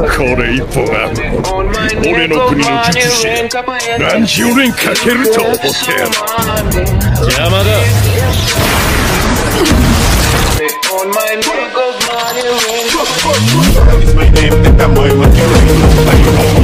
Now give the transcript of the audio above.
これ一本ある俺の国の術師何十年かけると思ってやる邪魔だ My name, that I'm